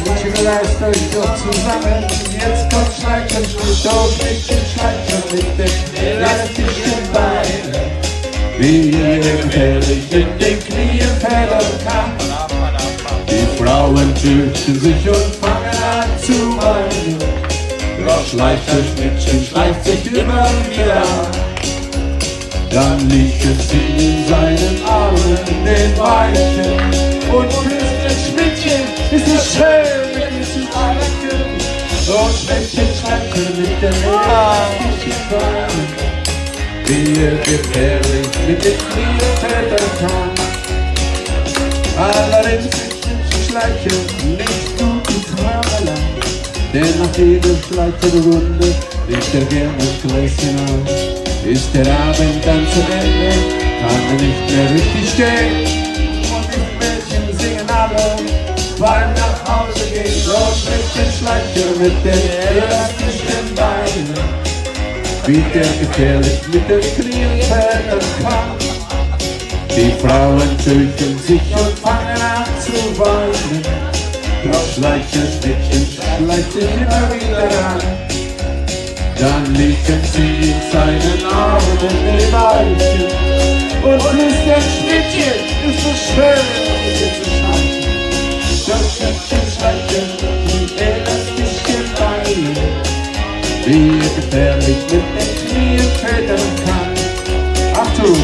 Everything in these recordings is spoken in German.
reißt euch doch zusammen. Jetzt kommt Schleichenschritt auf Mädchen, Schleicher mit den elastischen Beinen. Wie ihr gefährlich in den Knien federn kann. Die Frauen fürchten sich und fangen an zu weinen. Doch Schleicherschnittchen schleicht sich immer wieder an. Dann liegen sie in seinen Armen, in den Weichen und flüstert Schnittchen, ist es schön mit diesem Eichen. Und Schnittchen schleichen mit den elastischen Beinen. Wie er gefährlich mit den Knien federn kann. Allerdings ist Schleichen nicht gutes Tralala, denn nach jeder Schleichenrunde legt er gern ein Gläschen an. Ist der Abend dann zu Ende, kann er nicht mehr richtig stehen. Und die Mädchen singen alle, weil nach Hause gehen. Los Mädchen Schleicher mit den elastischen Beinen. Wie der gefährlich mit den Knien federn kann. Die Frauen fürchten sich und fangen an zu weinen. Doch Schleicherschnittchen schleicht sich immer wieder an. Dann liegen sie in seinen Armen in den Weichen und flüstern Schnittchen, ist so schön, mit dir zu schleichen. Das Schnittchen schleichen die elastischen Beine, wie er gefährlich mit den Knien federn kann. Achtung!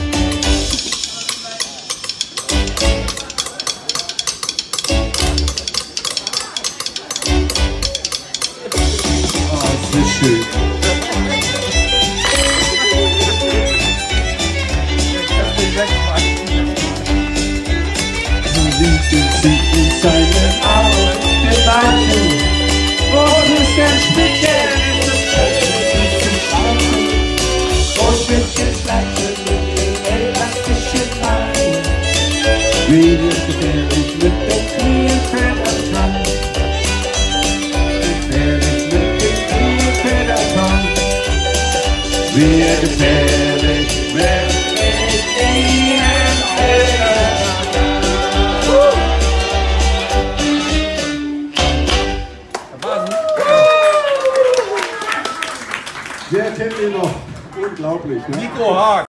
Oh, ist schön. Liegen sie in seinen Armen, den Weichen, und ist ein Schnittchen, ist es schön, zu schleichen. Und Schnittchen schleichen mit den elastischen Beinen, wie er gefährlich mit den Knien federn kann. Gefährlich mit den Knien federn kann. Wie er gefährlich mit den Knien federn kann. Wer kennt ihn noch? Unglaublich, ne? Nico Haag.